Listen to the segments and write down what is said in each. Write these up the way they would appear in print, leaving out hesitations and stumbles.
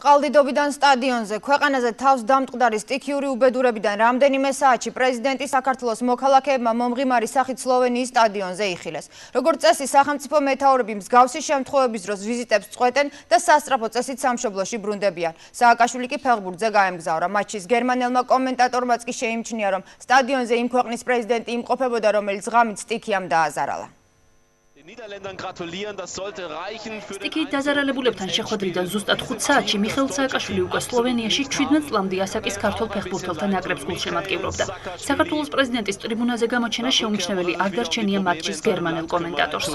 წყალდიდობიდან სტადიონზე, ქვეყანაზე თავს დამტყდარი სტიქიური უბედურებიდან რამდენიმე საათში პრეზიდენტი საქართველოს მოქალაქეებმა მომღიმარი სახით სლოვენიის სტადიონზე იხილეს. როგორც წესი, სახელმწიფო მეთაურები მსგავსი შემთხვევების დროს ვიზიტებს წყვეტენ და სასწრაფო წესით სამშობლოში ბრუნდებიან. სააკაშვილი კი ფეხბურთზე გაემგზავრა. მატჩის გერმანელმა კომენტატორმაც კი შეიმჩნია, რომ სტადიონზე იმ ქვეყნის პრეზიდენტი იმყოფებოდა, რომელიც ღამით სტიქიამ დააზარალა. სტიქიით დაზარალებულებთან შეხვედრიდან ზუსტად 5 საათში მიხეილ სააკაშვილი უკვე სლოვენიაში 17 წლამდე ასაკის ქართველ ფეხბურთელთა ნაკრებს გულშემატკივრობდა. საქართველოს პრეზიდენტის ტრიბუნაზე გამოჩენა შეუმჩნეველი არ დარჩენია მატჩის გერმანელ კომენტატორს.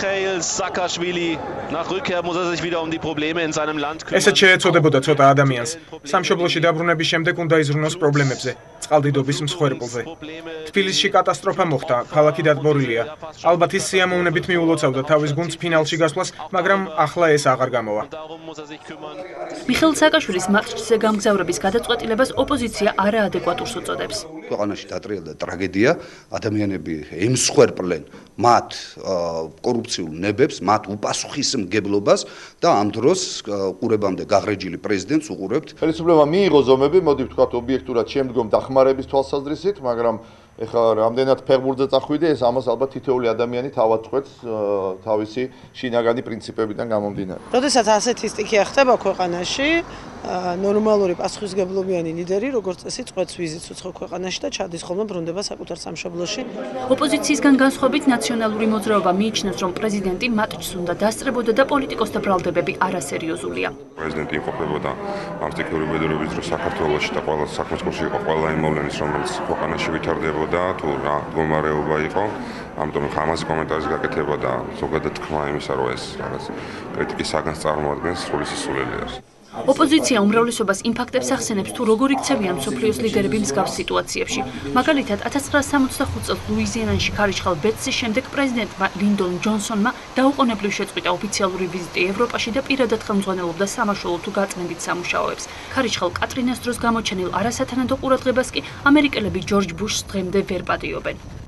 ესეც შეეცოდებოდა ცოტა ადამიანს. სამშობლოში დაბრუნების შემდეგ უნდა იზრუნოს პრობლემებზე, წყალდიდობის მსხვერპლზე. თბილისში კატასტროფა მოხდა, ქალაქი დატბორილია. ალბათ ის სიამოვნებით მიულოცავდა თავის გუნდს ფინალში გასვლას, მაგრამ ახლა ეს აღარ გამოვა. მიხეილ სააკაშვილის მატჩზე გამგზავრების გადაწყვეტილებას ოპოზიცია არაადეკვატურს უწოდებს. ქვეყანაში დატრიალდა ტრაგედია, ადამიანები ემსხვერპლენ მათ კორუფციულ ნებებს, მათ უპასუხისმგებლობას და ამ დროს ყურებამდე გაღრეჯილი პრეზიდენტს უყურებთ. ხელისუფლებამ მიიღო ზომები, მოდი ვთქვათ ობიექტურად შემდგომ დახმარების თვალსაზრისით, მაგრამ ეხლა რამდენად ფეხბურთზე წახვიდე, ეს ამას ალბათ თითოეული ადამიანი თავად წყვეტს თავისი შინაგანი პრინციპებიდან გამომდინარე. როდესაც ასეთი სტიქია ხდება ქვეყანაში, ნორმალური პასუხისმგებლობიანი ლიდერი, როგორც წესი, წყვეტს ვიზიტს უცხო ქვეყანაში და ჩადის ხოლმე ბრუნდება საკუთარ სამშობლოში. ოპოზიციისგან განსხვავებით ნაციონალური მოძრაობა მიიჩნევს, რომ პრეზიდენტი მატჩს უნდა დასწრებოდა და პოლიტიკოსთა ბრალდებები არასერიოზულია. პრეზიდენტი იმყოფებოდა ამ სტიქიური უბედურების დროს საქართველოში და ყველა საქმეში იყო ყველა იმ მოვლენის, რომელიც ქვეყანაში ვითარდებოდა, თუ რა მდგომარეობა იყო. ამიტომ ამაზე კომენტარის გაკეთება და ზოგადად თქმა იმისა, რომ ეს რაღაც კრიტიკის საგანს წარმოადგენს სრული სისულელი არის. ოპოზიცია უმრავლესობას იმ ფაქტებს ახსენებს, თუ როგორ იქცევიან მსოფლიოს ლიდერები მსგავს სიტუაციებში. მაგალითად, 1965 წელს ლუიზიანაში ქარიშხალ ბედს შემდეგ პრეზიდენტმა ლინდონ ჯონსონმა დაუყოვნებლივ შეწყვიტა ოფიციალური ვიზიტი ევროპაში და პირადად ხელმძღვანელობდა სამაშველო თუ გაწმენდით სამუშაოებს. ქარიშხალ კატრინას დროს გამოჩენილ არასათანადო ყურადღებას კი ამერიკელები ჯორჯ ბუშს დღემდე ვერ პატიობენ.